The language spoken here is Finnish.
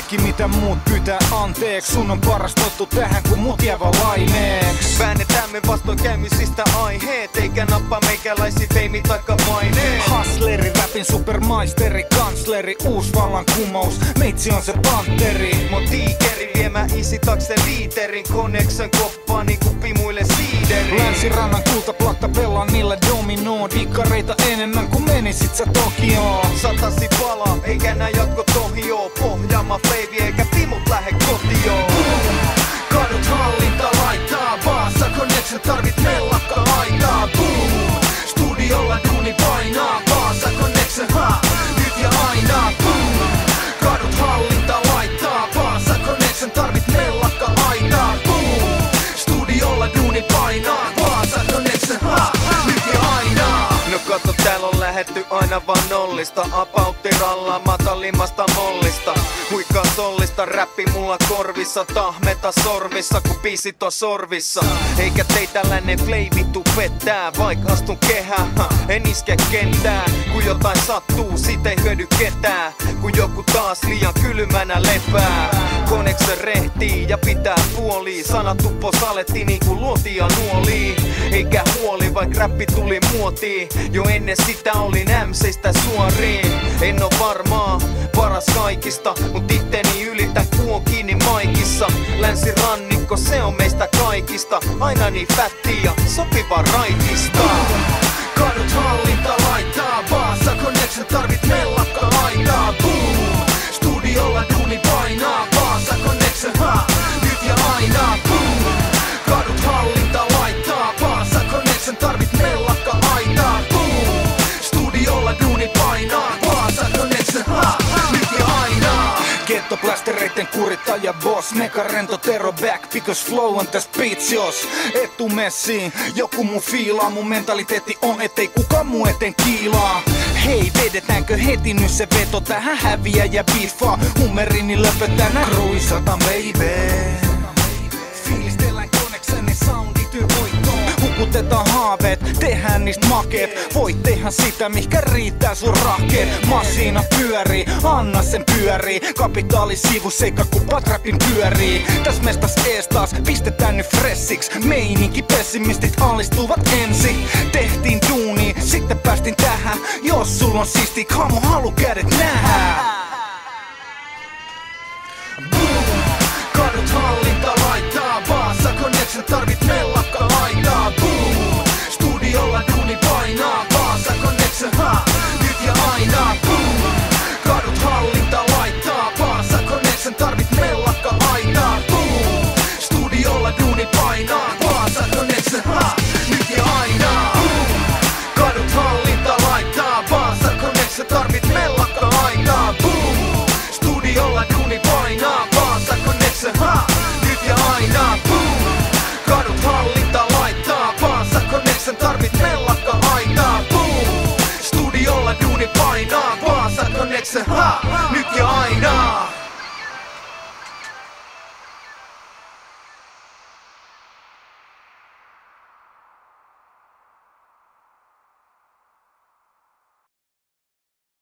kaikki mitä muut pyytää anteeksi. Sun on paras tottu tähän kun mut jää vaan laineeks. Väännetään me vastoinkäymisistä aiheet, eikä nappaa meikäläisi feimi taikka maineet. Hustleri, rapin supermaisteri, kansleri, uus vallankumous, meitsi on se panteri. Mä oon tiikeri, viemä isi takse liiterin, koneksen koppaa niinku pimuille siideri. Länsirannan kultaplatta pelaa niillä domino, dikkareita enemmän kuin menisit sä Tokioon. Satasi pala, eikä nää jatko tohjoo, pohjaama fleivi eikä pimut lähe kotioon. Kadut hallinta laittaa, Vaasa Connection tarvit mellakka aitaa. Boom, studiolla duuni painaa, Vaasa Connection nyt ja aina. Boom, kadut hallinta laittaa, Vaasa Connection tarvit mellakka aitaa. Boom, studiolla duuni painaa, Vaasa Connection nyt ja aina. No kato, täällä on lähetty aina vaan nollista, apautti rallaa matalimmasta mollista. Huikkaa sollista, räppi mulla korvissa, tahmeta sormissa kun biisit on sorvissa. Eikä teitä lännen fleivi tuu pettää, vaik astun kehään, en iske kentää. Kun jotain sattuu, sit ei hyödy ketään, kun joku taas liian kylmänä lepää. Koneksen rehtii ja pitää puoliin, sanat tuppo saletti niinku luotia nuoliin. Eikä huoli, vaik räppi tuli muotiin, jo ennen sitä olin MCstä suoriin. En oo varmaa paras kaikista, mut itteni ylitän kuon kiinni maikissa. Länsirannikko, se on meistä kaikista, aina niin fätti ja sopiva raitista. Kadut hallinta laittaa, Vaasa Connection tarvit mellakka aitaa. Boom, studiolla duuni painaa, Vaasa Connection nyt ja aina. Boom, kadut hallinta laittaa, Vaasa Connection tarvit mellakka aitaa. Boom, studiolla duuni painaa, Vaasa Connection nyt ja aina. Gettoplästereitten kurittaja boss, mega rento Tero back, because flow on täs beats. Jos et tuu messiin, joku mun fiilaa, mun mentaliteetti on ettei kukaan muu eteen kiilaa. Hei, vedetäänkö heti nyt se veto tähän häviä ja biffaa, hummerini löpötään nää kruisataan baby. Fiilistellään Connectionin soundi voittoon. Hukutetaan haaveet, tehdään niistä makeet. Voit tehdä sitä, mihkä riittää sun rahkeet. Masiina pyörii, anna sen pyörii. Kapitaali sivuseikka, kun patrapin pyörii. Täs mestas ees taas, pistetään nyt fressiks. Meininki pessimistit alistuvat ensi. Tehtiin duuni, sitten päästin tähän. Jos sul on siisti kamo, halu kädet nähdä. Kadut hallinta laittaa, Vaasa Connection tarvit mellakka aitaa. Boom, studiolla duuni painaa, Vaasa Connection nyt ja aina. Boom, kadut hallinta laittaa, Vaasa Connection tarvit mellakka aitaa. Boom, studiolla duuni painaa, Vaasa Connection nyt ja aina. Boom, kadut hallinta laittaa, Vaasa Connection tarvit mellakka aitaa. Boom, studiolla duuni painaa, Vaasa Connection nyt ja aina. Boom, kadut hallinta laittaa, Vaasa Connection tarvit mellakka aitaa. Boom, studiolla duuni painaa, Vaasa Connection